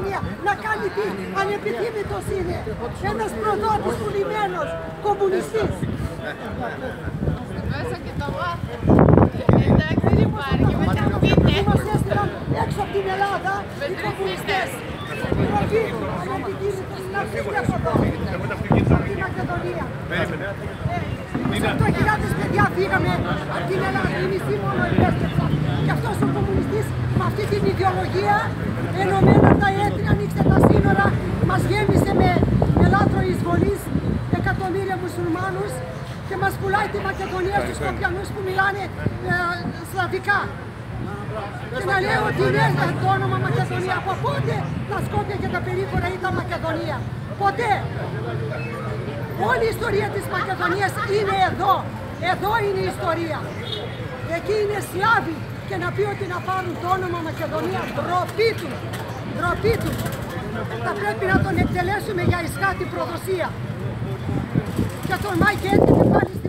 Μακεδονία να κάνει τι, ανεπιθύμητος είναι. Ένας προδότης πουλημένος, κομμουνιστής. Μέσα και το μάθε. Εντάξει, δεν υπάρχει, με τα πείτε. Μας έστειλαν έξω από την Ελλάδα οι κομμουνιστές. Ροπή, ανεπιθύμητος, να φύγει από εδώ. Στη Μακεδονία. 8.000 παιδιά φύγαμε από την Ελλάδα, η μισή μόνο επέστρεψαν. Και αυτός ο κομμουνιστής με αυτή την ιδεολογία, ενωμένα τα έθνη, ανοίξτε τα σύνορα, μας γέμισε με λάθρο εισβολής εκατομμύρια μουσουλμάνους και μας πουλάει τη Μακεδονία στους Σκοπιανούς που μιλάνε σλαβικά. Και να λέω ότι είναι το όνομα Μακεδονία. Από πότε τα Σκόπια και τα περίχωρα ήταν Μακεδονία? Ποτέ. Όλη η ιστορία της Μακεδονίας είναι εδώ. Εδώ είναι η ιστορία. Εκεί είναι Σλάβοι και να πει ότι να πάρουν το όνομα Μακεδονία, ντροπή του. Ντροπή του. Θα πρέπει να τον εκτελέσουμε για ισχάτη προδοσία. Και τον Μάικ έτυχε πάλι